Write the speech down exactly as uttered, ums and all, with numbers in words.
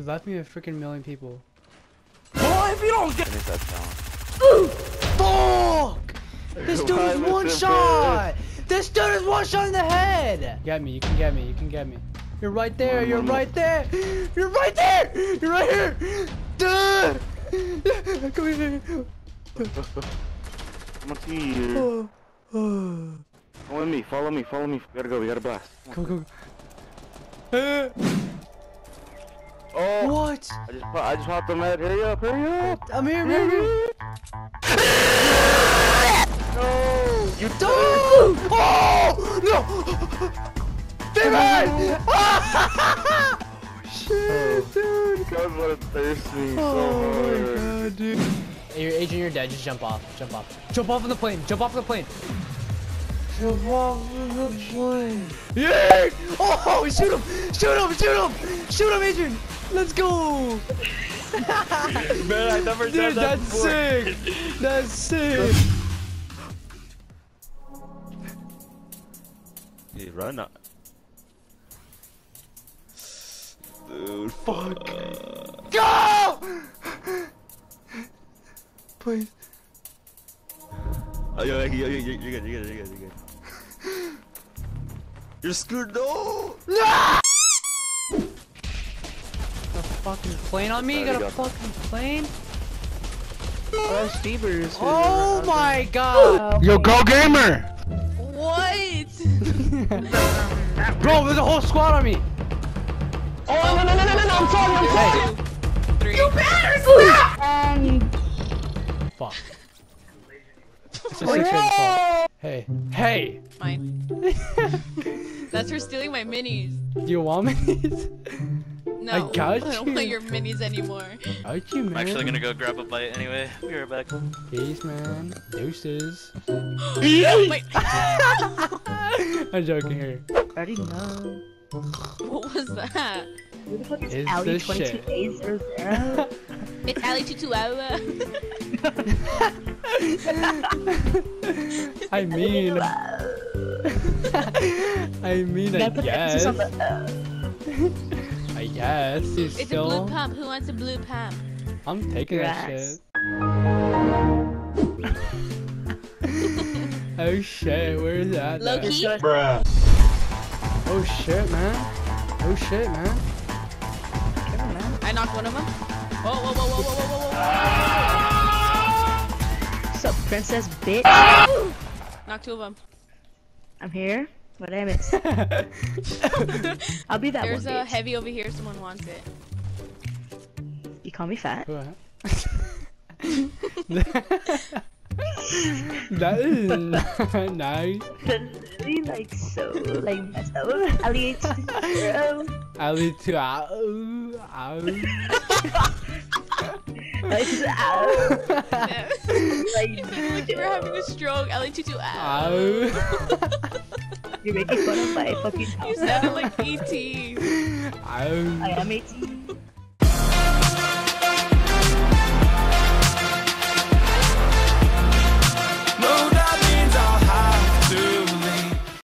left me a freaking million people. Oh, if you don't get Finish that challenge. Fuck! This dude is one shot! This dude is one shot in the head! Get me, you can get me, you can get me. You're right there, you're right there! You're right there! You're right here! Duh! Come here. I'm gonna see you. Follow me, follow me, follow me. We gotta go, we gotta blast. Go, go, go. Oh! What? I just, I just popped the med. Hurry up, hurry up! I'm here, I'm here, I'm here. No! You Dude! Oh! No! David! Oh, shit, dude! God, what a thirst me so Oh hard. my god, dude. Hey, you're Adrian, you're dead. Just jump off. Jump off. Jump off of the plane. Jump off of the plane. Jump off of the plane. Yeah! Oh, shoot him! Shoot him! Shoot him! Shoot him, Adrian! Let's go! Man, I never Dude, done that that's before. sick! That's sick! Hey, run up. Dude, Fuck. Go! Please. Oh, yo, yo, yo, you're good, you're good, you're good, you're good. You're screwed, no! No! A fucking plane on me? You got a fucking plane? Oh, that's Steve's. Oh my god! Yo, go gamer! What? Bro, there's a whole squad on me! Oh, no, no, no, no, no, no, I'm sorry, I'm sorry! Three. You better stop! Um, Fuck. It's a six rated fault. Hey. Hey! Mine. That's for stealing my minis. Do you want me? No, I got I don't you. want your minis anymore. Got you, man. I'm actually gonna go grab a bite anyway. Be right back. Peace, man. Deuces. Wait, I'm joking here. I already know. what was that? Who the fuck is Is Ali this twenty-two shit? eight zero zero? It's Ali Tutuawa. I mean... I mean, I guess. I guess he's It's still... a blue pump. Who wants a blue pump? I'm taking that Grass. shit. Oh shit, where is that? Low at? key? Bruh. Oh shit, man. Oh shit, man. I knocked one of them. Whoa, whoa, whoa, whoa, whoa, whoa, whoa, What's up, princess bitch? whoa. Knocked two of them. I'm here. What I miss? I'll be that There's one a bitch. heavy over here. Someone wants it. You call me fat? What? That is nice. Literally like so like messed up. Ali zero. Ali to ow, ow. Like ow. Like Like you were having a stroke. Ali Tutu. Ow. Ow. you're making fun of my fucking You house. sounded like E T. Ow. I am eighteen.